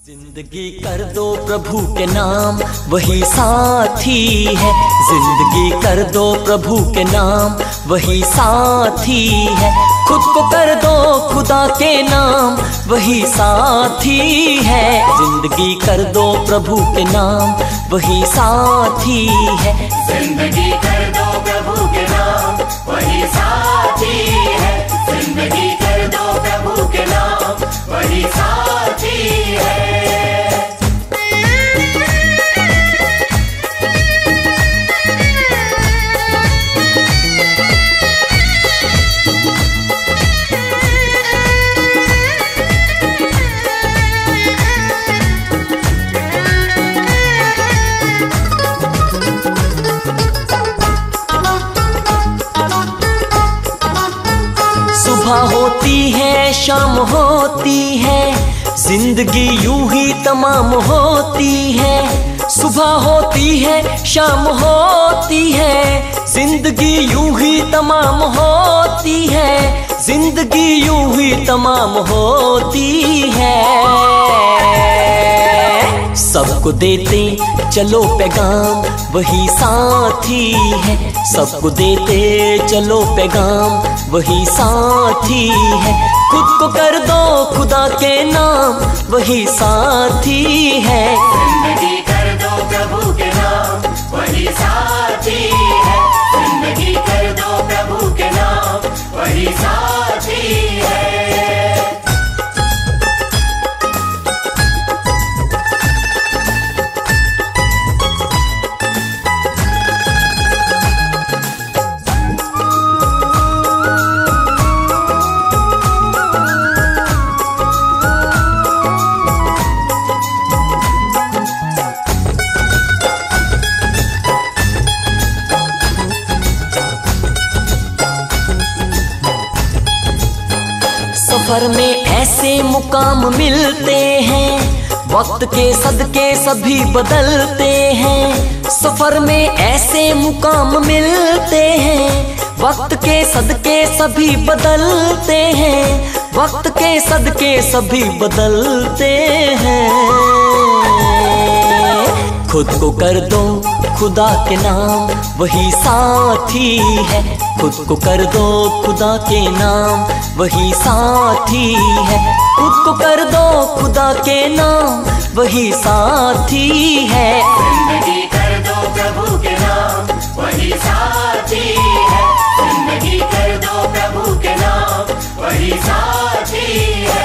जिंदगी कर दो प्रभु के नाम वही साथी है। जिंदगी कर दो प्रभु के नाम वही साथी है। खुद को कर दो खुदा के नाम वही साथी है। जिंदगी कर दो प्रभु के नाम वही साथी है। जिंदगी कर दो प्रभु के नाम वही साथी है। जिंदगी कर दो प्रभु के नाम वही साथी है। सुबह होती है शाम होती है, जिंदगी यूं ही तमाम होती है। सुबह होती है शाम होती है, जिंदगी यूं ही तमाम होती है। जिंदगी यूं ही तमाम होती है। सबको देते चलो पैगाम वही साथी है। सबको देते चलो पैगाम वही साथी है। खुद को कर दो खुदा के नाम वही साथी है। जिंदगी कर दो प्रभु के नाम वही साथी है। जिंदगी कर दो प्रभु के नाम वही साथी है। सफर में ऐसे मुकाम मिलते हैं, वक्त के सदके सभी बदलते हैं। सफर में ऐसे मुकाम मिलते हैं, वक्त के सदके सभी बदलते हैं। वक्त के सदके सभी बदलते हैं। खुद को कर दो खुदा के नाम वही साथी है। खुद को कर दो खुदा के नाम वही साथी है। खुद को कर दो खुदा के नाम वही साथी है। जिंदगी कर दो प्रभु के नाम वही साथी है। जिंदगी कर दो प्रभु के नाम वही साथी है।